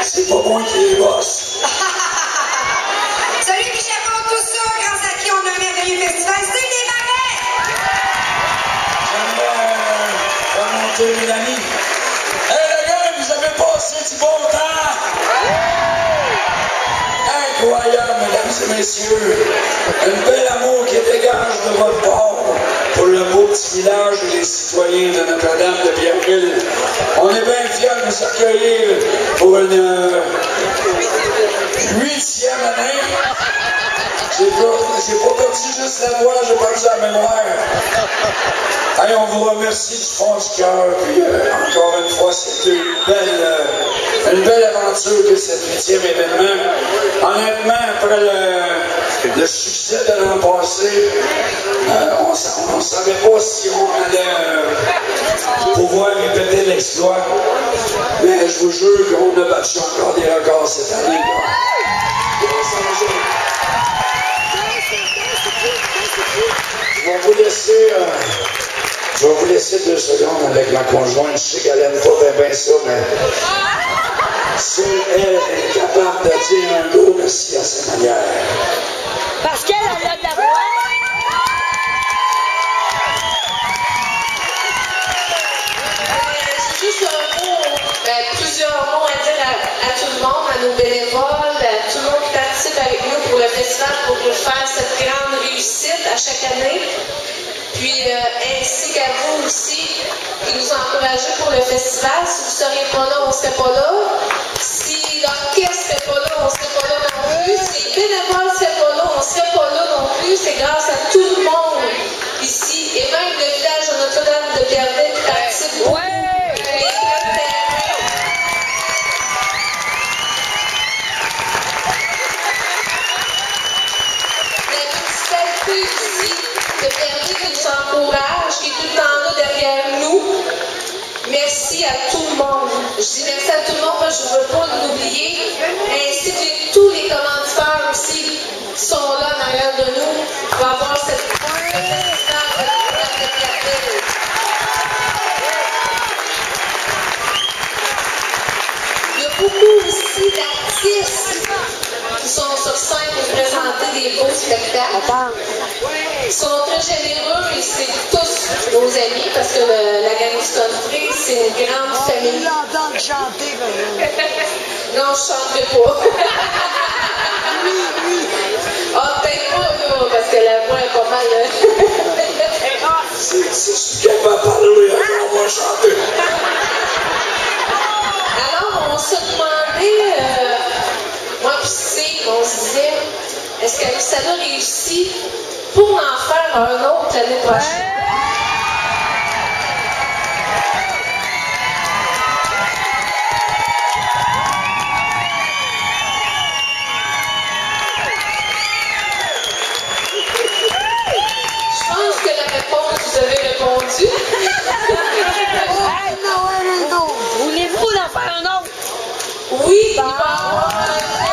C'est pas moi qui les bosse. Celui qui chapeaute tout ça, grâce à qui on a un merveilleux festival, c'est des Marais! J'aimerais remonter Mélanie. Hey les gars, vous avez passé du bon temps! Incroyable, mesdames et messieurs. Un bel amour qui dégage de votre part pour le beau petit village et les citoyens de Notre-Dame de Pierreville. On est bien fiers de vous accueillir pour une 8e année. J'ai pas perdu juste la voix, j'ai perdu la mémoire. Allez, on vous remercie du fond du cœur, puis encore une fois, c'était une belle aventure que cet 8e événement. Honnêtement, après le succès de l'an passé, on ne savait pas si on allait pouvoir répéter l'exploit, mais je vous jure qu'on a battu encore des records cette année. Je vais vous laisser 2 secondes avec ma conjointe. Je sais qu'elle aime pas bien ça, mais si elle est capable de dire un gros merci à sa manière. Parce qu'elle a de la voix. J'ai juste un mot, plusieurs mots à dire à tout le monde, à nos bénévoles, à tout le monde qui participe avec nous pour le festival, pour faire cette grande réussite à chaque année. Puis ainsi qu'à vous aussi, qui nous encouragez pour le festival. Si vous ne seriez pas là, on ne serait pas là. Si l'orchestre ne serait pas là, on ne serait pas là non plus. Si les bénévoles ne seraient pas là, on ne serait pas là non plus. C'est grâce à tout le monde ici. Et même le village de Notre-Dame de Pierreville qui participe beaucoup. De Pierreville qui nous encourage, qui est tout le temps là derrière nous. Merci à tout le monde. Je dis merci à tout le monde parce que je ne veux pas l'oublier. Ainsi que tous les commanditaires aussi qui sont là en arrière de nous pour avoir cette festival de Pierreville. Il y a beaucoup aussi d'artistes qui sont sur scène pour présenter des beaux spectacles. Ils sont très généreux et c'est tous nos amis parce que la gang du country, c'est une grande famille. L'entendre chanter, Non, je ne chanterai pas. Ah, peut-être pas, là, parce que la voix est pas mal. Si je suis capable de parler, on va chanter. Alors, on se demandait, moi et Steve, on se disait, est-ce que ça a réussi pour en faire un autre l'année prochaine? Je pense que la réponse, vous avez répondu. Voulez-vous en faire un autre? Oui, il va y avoir